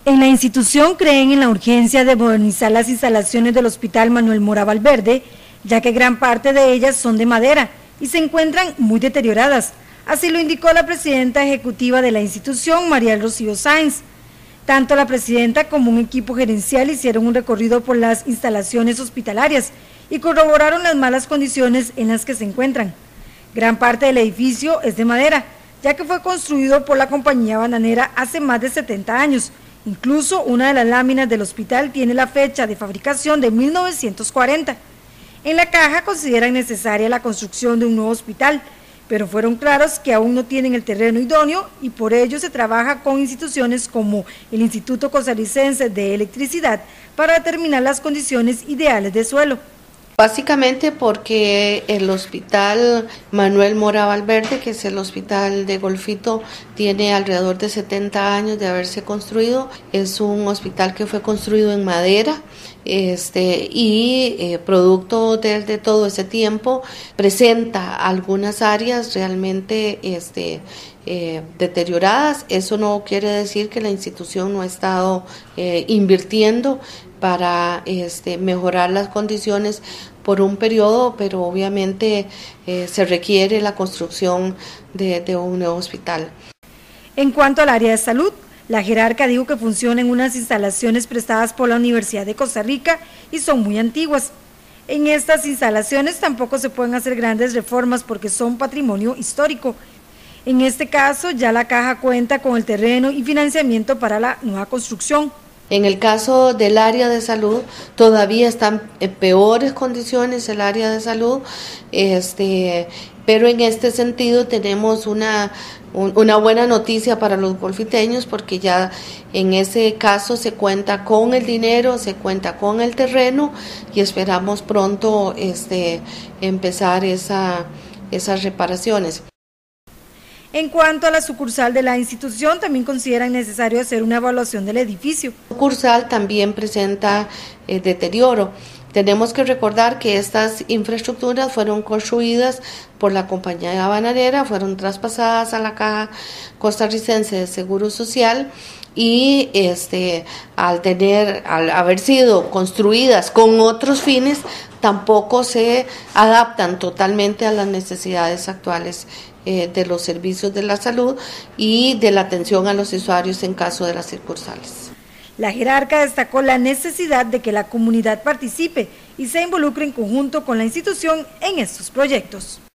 En la institución creen en la urgencia de modernizar las instalaciones del Hospital Manuel Mora Valverde, ya que gran parte de ellas son de madera y se encuentran muy deterioradas. Así lo indicó la presidenta ejecutiva de la institución, María Rocío Sáenz. Tanto la presidenta como un equipo gerencial hicieron un recorrido por las instalaciones hospitalarias y corroboraron las malas condiciones en las que se encuentran. Gran parte del edificio es de madera, ya que fue construido por la compañía bananera hace más de 70 años. Incluso una de las láminas del hospital tiene la fecha de fabricación de 1940. En la caja consideran necesaria la construcción de un nuevo hospital, pero fueron claros que aún no tienen el terreno idóneo y por ello se trabaja con instituciones como el Instituto Costarricense de Electricidad para determinar las condiciones ideales de suelo. Básicamente porque el Hospital Manuel Mora Valverde, que es el hospital de Golfito, tiene alrededor de 70 años de haberse construido. Es un hospital que fue construido en madera y producto de todo ese tiempo presenta algunas áreas realmente deterioradas. Eso no quiere decir que la institución no ha estado invirtiendo para mejorar las condiciones por un periodo, pero obviamente se requiere la construcción de un nuevo hospital. En cuanto al área de salud, la jerarca dijo que funcionan unas instalaciones prestadas por la Universidad de Costa Rica y son muy antiguas. En estas instalaciones tampoco se pueden hacer grandes reformas porque son patrimonio histórico. En este caso, ya la caja cuenta con el terreno y financiamiento para la nueva construcción. En el caso del área de salud, todavía están en peores condiciones el área de salud, pero en este sentido tenemos una buena noticia para los golfiteños, porque ya en ese caso se cuenta con el dinero, se cuenta con el terreno y esperamos pronto empezar esas reparaciones. En cuanto a la sucursal de la institución, también consideran necesario hacer una evaluación del edificio. La sucursal también presenta deterioro. Tenemos que recordar que estas infraestructuras fueron construidas por la compañía bananera, fueron traspasadas a la Caja Costarricense de Seguro Social y al haber sido construidas con otros fines, tampoco se adaptan totalmente a las necesidades actuales de los servicios de la salud y de la atención a los usuarios en caso de las sucursales. La jerarca destacó la necesidad de que la comunidad participe y se involucre en conjunto con la institución en estos proyectos.